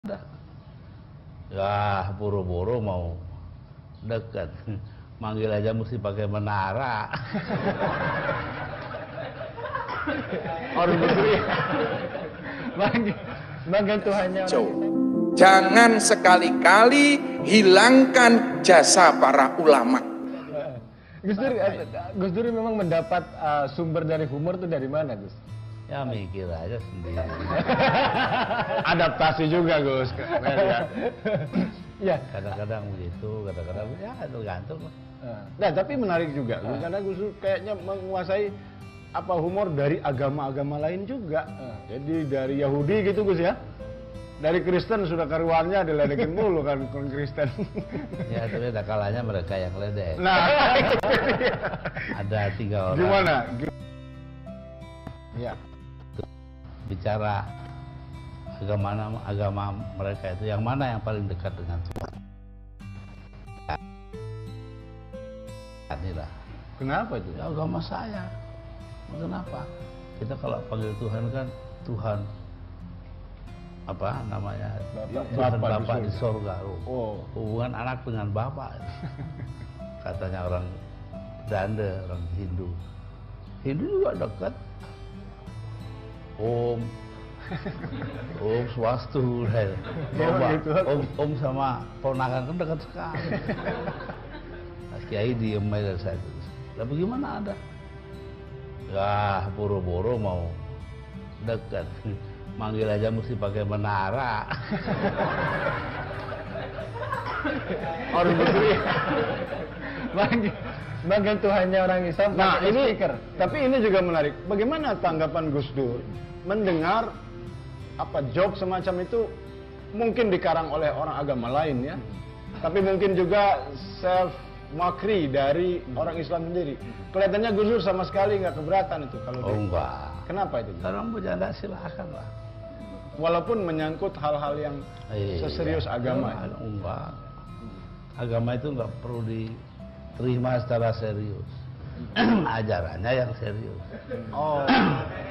Ya buru-buru mau dekat, manggil aja mesti pakai menara. Orang begitu ya. Bangga Tuhannya orang. Jangan sekali-kali hilangkan jasa para ulama. Gus Dur memang mendapat sumber dari humor itu dari mana, Gus? Ya mikir aja sendiri. Adaptasi juga, Gus. Ya. Kadang-kadang begitu, kadang-kadang ya tergantung lah. Nah, tapi menarik juga, Gus, karena Gus Dur kayaknya menguasai humor dari agama-agama lain juga. Jadi dari Yahudi gitu, Gus ya. Dari Kristen sudah karuannya diledekin mulu kan Kristen. Ya tapi ada kalanya mereka yang ledek. Nah, ada 3 orang. Gimana? Ya. Bicara agama mereka itu yang mana yang paling dekat dengan Tuhan? Inilah. Kenapa itu? Ya, agama saya. Kenapa? Kita kalau panggil Tuhan kan Tuhan apa namanya? Tuhan Bapa di sorga. Oh. Hubungan anak dengan Bapa. Katanya orang Belanda, orang Hindu. Hindu juga dekat. Om Swastu, Om sama ponakan kan dekat sekali. Mas Kiai diem aja saya. Lah bagaimana ada? Ya buru-buru mau dekat, manggil aja mesti pakai menara. Orang begitu ya. Bangga Tuhannya orang Islam. Nah ini, tapi ini juga menarik. Bagaimana tanggapan Gus Dur mendengar joke semacam itu mungkin dikarang oleh orang agama lain ya, tapi mungkin juga self mockery dari orang Islam sendiri. Kelihatannya Gus Dur sama sekali nggak keberatan itu kalau enggak. Kenapa itu? Orang bercanda silakan lah. Walaupun menyangkut hal-hal yang seserius agama. Enggak. Agama itu nggak perlu diterima secara serius. Ajarannya yang serius. Oh.